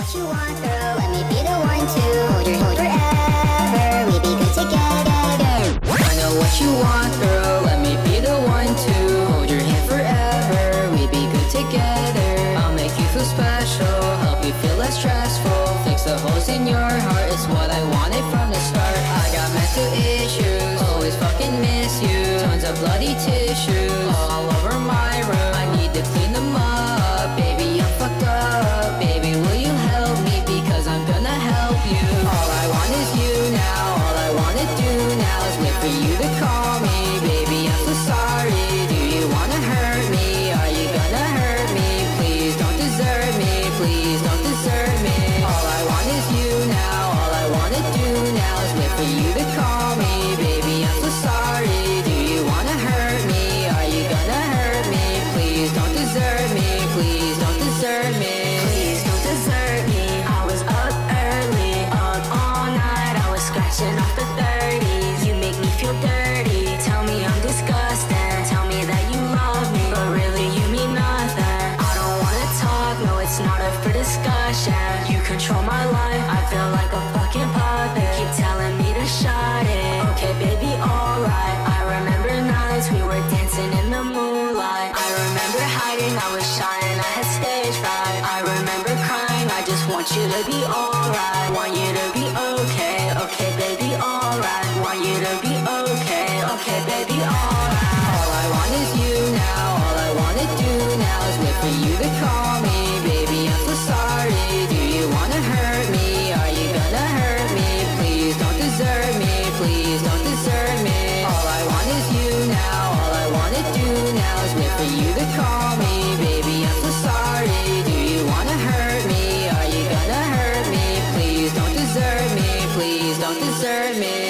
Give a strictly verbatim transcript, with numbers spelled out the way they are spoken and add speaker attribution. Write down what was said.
Speaker 1: what you want, girl. Let me be the one to hold your hand forever. We be good together. I know what you want, girl. Let me be the one to hold your hand forever. We be good together. I'll make you feel special, help you feel less stressful. Fix the holes in your heart, it's what I wanted from the start. I got mental issues, always fucking miss you. Tons of bloody tissues all over my room. I need to clean them up, baby, I'm fucked up. Baby, will you help me, because I'm gonna help you. All I want is you now, all I wanna do now is wait for you to call me. Baby, I'm so sorry, do you wanna hurt me? Are you gonna hurt me? Please don't desert me, please don't desert me. All I want is you now, all I wanna do now is wait for you to call me. Baby, I'm so sorry, do you wanna hurt me? Are you gonna hurt me? Please don't desert me, please don't desert me. Please don't desert me. I was up early, up all night, I was scratching off the thirties. You make me feel dirty, tell me I'm disgusting, tell me that you love me, but really you mean nothing. I don't wanna talk, no it's not up for discussion. You control my life, I feel like a fucking puppet. Keep telling me to shut it, okay baby alright. I remember nights we were dancing in the moonlight. I remember hiding, I was shy and I had stage fright. I remember crying, I just want you to be alright. Want you to be okay, okay baby alright. Want you to be okay, okay baby alright. All I want is you now, all I wanna do now is wait for you to call me. Baby, I'm so sorry, do you wanna hurt me? Are you gonna hurt me? Please don't desert me, please don't desert me. All I want is you now, all I wanna do now is wait for you to call me. Baby, I'm so sorry, do you wanna hurt me? Are you gonna hurt me? Please don't desert me, please don't desert me.